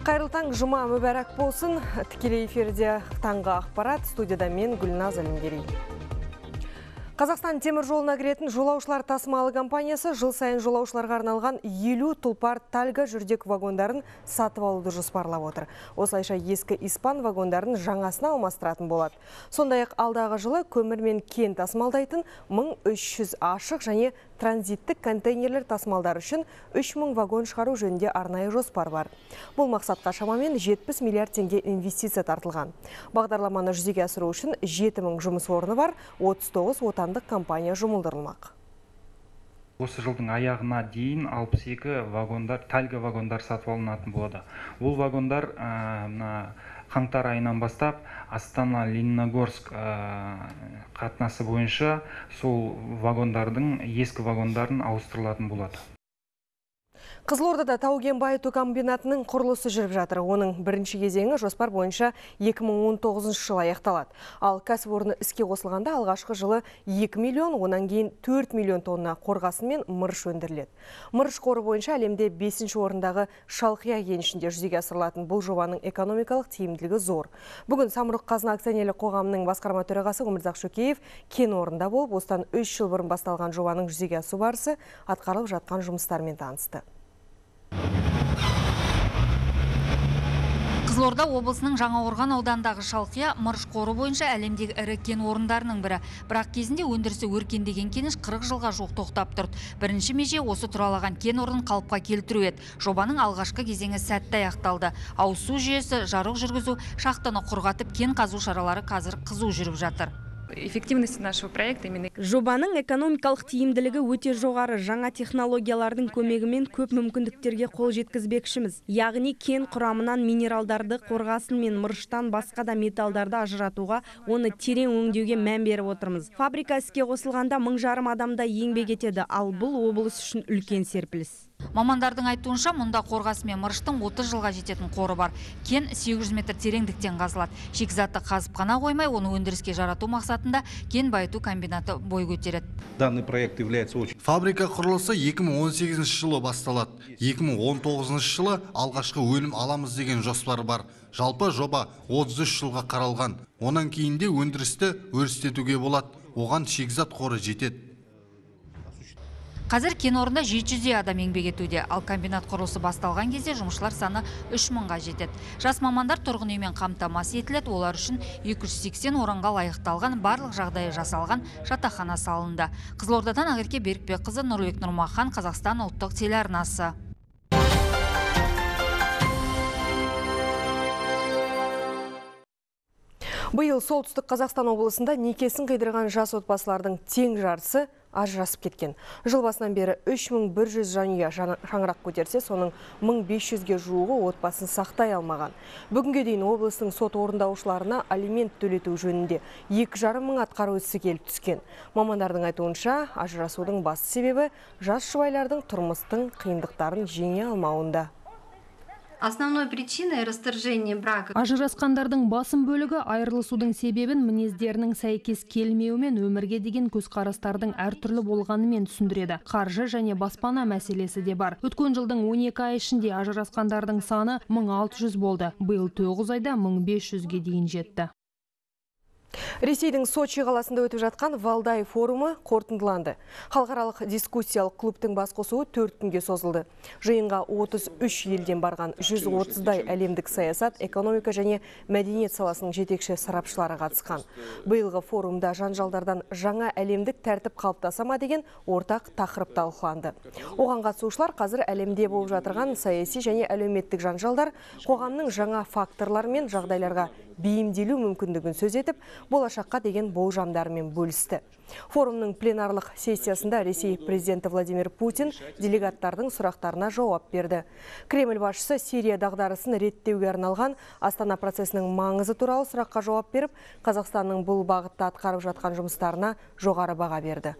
Қайырлы таң, жұма мүбәрәк болсын. Тікелей эфирде таңғы ақпарат. Студияда мен Гүлназ Әлімгерей. Қазақстан темір жолына кіретін жолаушылар тасымалы компаниясы жыл сайын жолаушыларға арналған 50 тұлпар тальга жүрдек вагондарын сатып алуды жоспарлап отыр. Осылайша ескі испан вагондарын жаңасына алмастыратын болады. Сондай-ақ алдағы жылы көмір мен кен тасымалдайтын 1300 ашық және транзиттік контейнерлер тасымалдар үшін 3000 вагон шығару жөнінде арнайы жоспар бар. Бұл мақсатқа шамамен 70 миллиард теңге инвестиция тартылған. Бағдарламаны жүзеге асыру үшін 7000 жұмыс орны бар, 39 отандық компания жұмылдырылмақ. Осы жылдың аяғына дейін 62 вагондар, тальга вагондар сатып алынатын болады. Бұл вагондар қаңтар айынан бастап Астана-Лениногорск қатынасы бойынша сол вагондардың, ескі вагондарын ауыстырылатын болады. Қызылордада тау-кен байыту комбинатының құрылысы жүріп жатыр. Оның бірінші кезеңі жоспар бойынша 2019 жылы аяқталады. Ал кәсіпорны іске қосылғанда алғашқы жылы 2 миллион, онан кейін 4 миллион тонна қорғасын мен мырыш өндіріледі. Мырыш қоры бойынша әлемде 5-ші орындағы Шалқия кенішінде жүзеге асырылатын бұл жобаның экономикалық тиімділігі зор. Бүгін Самұрық-қазына акционерлік қоғамының басқарма төрағасы Өмірзақ Шөкеев кен орнында болып, осыдан 3 жыл бұрын басталған жобаның жүзеге асу барысы атқарылып жатқан жұмыстармен танысты. Қызылорда облысының Жаңақорған аудандағы Шалқия мырыш қоры бойынша әлемдегі ірі кен орындарының бірі. Бірақ кезінде өндірісі өркендеген кеніш 40 жылға жуық тоқтап тұрды. Бірінші меже осы тұралаған кен орнын қалыпқа келтіру еді. Жобаның алғашқы кезеңі сәтті аяқталды. Ауыз су жүйесі, жарық жүргізу, шахтаны құрғатып кен қазу шаралары қазір қызу жүріп жатыр. Эффективность нашего проекта именно. Жобаның экономикалық тиімділігі өте жоғары. Жаңа технологиялардың көмегімен көп мүмкіндіктерге қол жеткізбекшіміз. Яғни кен құрамынан минералдарды, қорғасын мен мырыштан басқа да металдарды ажыратуға, оны терең өңдеуге мән беріп отырмыз. Фабрика іске қосылғанда 1000 адамда еңбек етеді, ал бұл облыс үшін үлкен серпіліс. Мамандардың айтуынша, мұнда қорғасы мен мырыштың 30 жылға жететін қоры бар. Кен 800 метр тереңдіктен қазылады. Шикізатты қазып қана қоймай, оны өндіріске жарату мақсатында кен байыту комбинаты бой көтереді. Данный проект является очень... Фабрика құрылысы 2018 жылы басталады. 2019 жылы алғашқы өнім аламыз деген жоспар бар. Жалпы жоба 33 жылға қаралған. Онан кейінде өндірісті өрістетуге болады. Оған шикізат қоры жетеді. Қазір кен орында 700 адам еңбек етуде, ал комбинат құрылысы басталған кезде жұмысшылар саны 3000-ға жетеді. Жас мамандар тұрғын үймен қамтамасыз етіледі, олар үшін 280 орынға лайықталған, барлық жағдайы жасалған жатақхана салынды. Қызылордадан Ақерке Берікбекқызы, Нұрбек Нұрмахан, Қазақстан ұлттық телеарнасы. Биыл солтүстік Қазақстан облысында некесін қидырған жас отбасылардың тең жартысы ажырасып кеткен. Жыл басынан бері 3100 жанұя шаңырақ көтерсе, соның 1500-ге жуығы отбасын сақтай алмаған. Бүгінге дейін облыстың сот орындаушыларына алимент төлету жөнінде 2,5 мың атқару ісі келіп түскен. Мамандардың айтуынша, ажырасудың басты себебі жас жұбайлардың тұрмыстың қиындықтарын жеңе алмауында. Основной причиной расторжения брака. Ажырасқандардың басым бөлігі айырылысудың себебін мінездерінің сәйкес келмеуімен өмірге деген көзқарастардың әртүрлі болғанымен түсіндіреді. Қаржы және баспана мәселесі де бар. Өткен жылдың 12 ай ішінде ажырасқандардың саны 1600 болды. Биыл 9 айда 1500-ге дейін жетті. Ресейдің Сочи қаласында өтіп жатқан Валдай форумы қорытындыланды. Халықаралық дискуссиялық клубтың басқосуы 4 күнге созылды. Жиынға 33 елден барған 130-дай әлемдік саясат, экономика және мәдениет саласының жетекші сарапшылары қатысқан. Биылғы форумда жанжалдардан жаңа әлемдік тәртіп қалыптаса ма деген ортақ тақырып талқыланды. Оған қатысушылар қазір әлемде болып жатырған саяси және әлеуметтік жанжалдар қоғамның жаңа факторлар мен жағдайларға бейімделу мүмкіндігін сөз етіп, болашаққа деген болжамдарымен бөлісті. Форумның пленарлық сессиясында Ресей президенті Владимир Путин делегаттардың сұрақтарына жауап берді. Кремль басшысы Сирия дағдарысын реттеуге арналған Астана процесінің маңызы туралы сұраққа жауап беріп, Қазақстанның бұл бағытта атқарып жатқан жұмыстарына жоғары баға берді.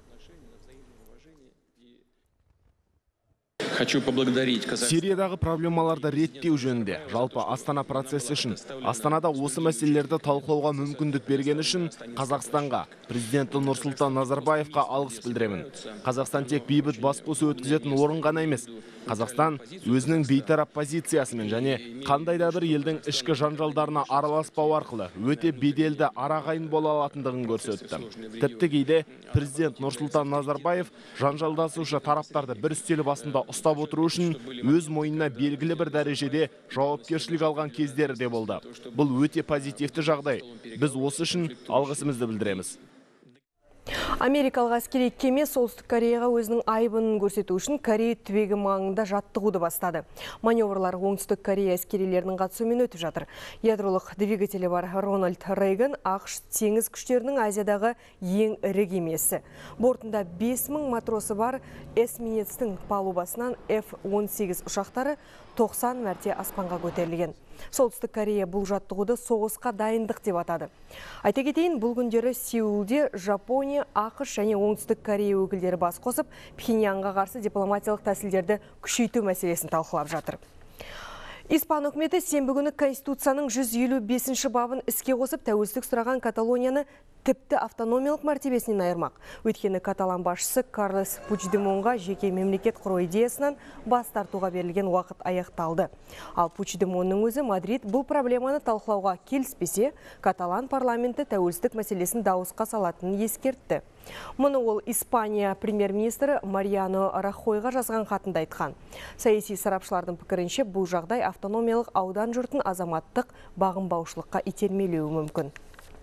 Сириядағы проблемаларды реттеу жөнінде жалпы Астана процесі үшін Астанада осы мәселелерді талқылауға мүмкіндік берген үшін Қазақстанға, президенті Нұрсұлтан Назарбаевқа алғыс білдіремін. Қазақстан тек бейбіт басқосу өткізетін орын ғана емес, Қазақстан өзінің бейтарап позициясымен және қандай да бір елдің ішкі жанжалдарына араласпау арқылы өте беделді арағайын бола алатындығын көрсетті. Тіпті кейде президент Нұрсұлтан Назарбаев жанжалдасушы тараптарды бір үстел басында ұстап отыру үшін өз мойнына белгілі бір дәрежеде жауапкершілік алған кездері де болды. Бұл өте позитивті жағдай. Біз осы үшін алғысымызды білдіреміз. Америкалық әскери кеме Солтүстік Кореяға өзінің айбынын көрсету үшін Корея түбегі маңында жаттығуды бастады. Маневрлар Оңтүстік Корея әскерилерінің қатысуымен өтіп жатыр. Ядролық двигателі бар Рональд Рейган ақш теңіз күштерінің Азиядағы ең ірі кемесі. Бортында 5000 матросы бар эсминецтің палубасынан F-18 ұшақтары 90 мәрте аспанға көтерілген. Солтүстік Корея бұл жаттығуды соғысқа дайындық деп атады. Айта кетейін, бұл күндері Сеулде Жапония, ақш және Оңтүстік Корея өкілдері бас қосып, Пхеньянға қарсы дипломатиялық тәсілдерді күшейту мәселесін талқылап жатыр. Испан үкіметі сенбі күні Конституцияның 155 бабын іске қосып, тәуелсіздік сұраған Каталонияны тіпті автономиялық мәртебесінен айырмақ. Өйткені каталан басшысы Карлес Пучдемонға жеке мемлекет құру идеясынан бас тартуға берілген уақыт аяқталды. Ал Пучдемонның өзі Мадрид бұл проблеманы талқылауға келіспесе, каталан парламенті тәуелсіздік мәселесін дауысқа салатынын ескертті. Мұны ол Испания премьер-министрі Мариано Рахойға жазған хатында айтқан. Саяси сарапшылардың пікірінше бұл жағдай автономиялық аудан жұртын азаматтық бағынбаушылыққа итермелеуі мүмкін.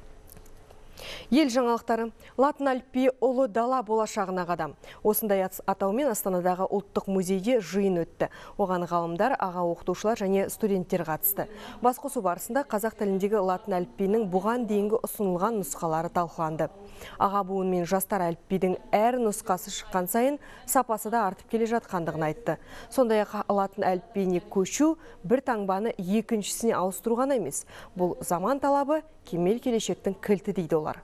Ел жаңалықтары. Латын әліпбиі ұлы дала болашағына қадам. Осындай атаумен Астанадағы ұлттық музейде жиын өтті. Оған ғалымдар, аға оқытушылар және студенттер қатысты. Басқосу барысында қазақ тіліндегі латын әліпбиінің бұған дейінгі ұсынылған нұсқалары талқыланды. Аға буын мен жастар әліпбидің әр нұсқасы шыққан сайын сапасы да артып келе жатқандығын айтты. Сондай-ақ латын әліпбиіне көшу бір таңбаны екіншісіне ауыстыру ғана емес. Бұл заман талабы, кемел келешектің кілті дейді олар.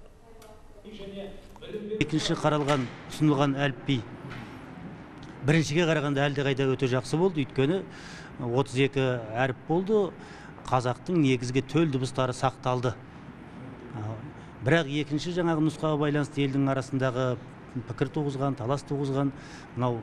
Екінші қаралған, ұсынылған әліпби біріншіге қарағанда әлдеқайда өте жақсы болды. Өйткені 32 әріп болды, қазақтың негізгі төл дыбыстары сақталды. Бірақ екінші жаңағы нұсқаға байланысты елдің арасындағы пікір туғызған, талас туғызған, мынау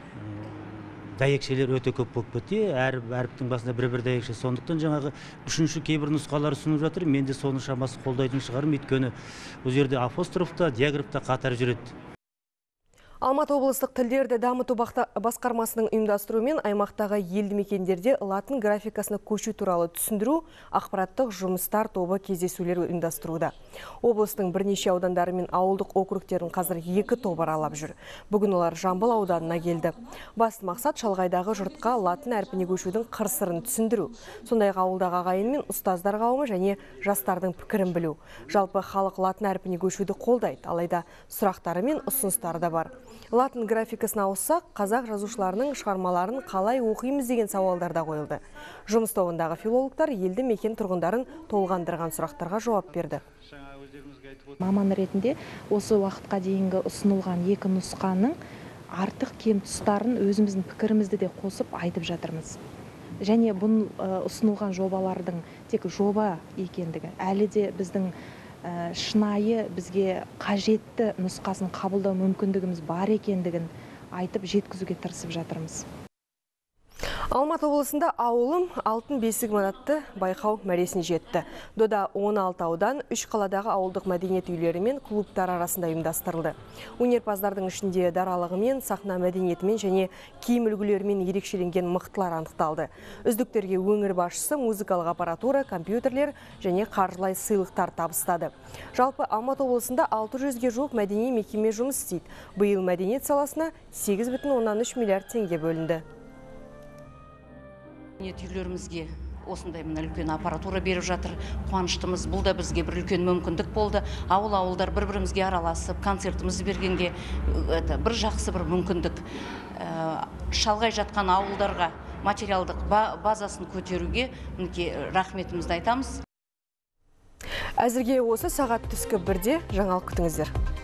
дәйекшелер өте көп болып кетті. Әріптің басында бір дәйекше. Сондықтан жаңағы үшінші кейбір нұсқалар ұсынып жатыр. Мен де соны шамасы қолдайтын шығарым. Өйткені бұл жерде апострофта, диаграфта қатар жүреді. Алматы облыстық тілдерді дамыту басқармасының ұйымдастыруымен аймақтағы елді мекендерде латын графикасына көшу туралы түсіндіру ақпараттық жұмыстар тобы кездесулер ұйымдастыруда. Облыстың бірнеше аудандары мен ауылдық округтерін қазір 2 топ аралап жүр. Бүгін олар Жамбыл ауданына келді. Басты мақсат шалғайдағы жұртқа латын әрпіне көшудің қыр-сырын түсіндіру. Сондай-ақ ауылдағы ағайын мен ұстаздар қауымы және жастардың пікірін білу. Жалпы халық латын әрпіне көшуді қолдайды, алайда сұрақтары мен ұсыныстары да бар. Латын графикасына ауыссақ, қазақ жазушыларының шығармаларын қалай оқимыз деген сауалдар да қойылды. Жұмыс тобындағы филологтар елді мекен тұрғындарын толғандырған сұрақтарға жауап берді. Маман ретінде осы уақытқа дейінгі ұсынылған 2 нұсқаның артық кем тұстарын өзіміздің пікірімізді де қосып айтып жатырмыз. Және бұл ұсынылған жобалардың тек жоба екендігі, әлі де біздің шынайы бізге қажетті нұсқасын қабылдау мүмкіндігіміз бар екендігін айтып жеткізуге тырысып жатырмыз. Алматы облысында ауылым алтын бесігім атты байқау мәресіне жетті. Дода 16 аудан 3 қаладағы ауылдық мәдениет үйлері мен клубтар арасында ұйымдастырылды. Өнерпаздардың ішінде даралығымен, сахна мәдениетімен және киім үлгілерімен ерекшеленген мықтылар анықталды. Үздіктерге өңір басшысы музыкалық аппаратура, компьютерлер және қаржылай сыйлықтар табыстады. Жалпы Алматы облысында 600-ге жуық мәдени мекеме жұмыс істейді. Биыл мәдениет саласына 8,3 миллиард теңге бөлінді. Мәдениет үйлерімізге осындай үлкен аппаратура беріп жатыр. Қуаныштымыз. Бұл да бізге бір үлкен мүмкіндік болды. Ауыл-ауылдар бір-бірімізге араласып, концертімізді бергенге бір жақсы бір мүмкіндік. Шалғай жатқан ауылдарға материалдық базасын көтеруге рахметімізді айтамыз. Әзірге осы сағат түскі 1-де жаңалық күтіңіздер.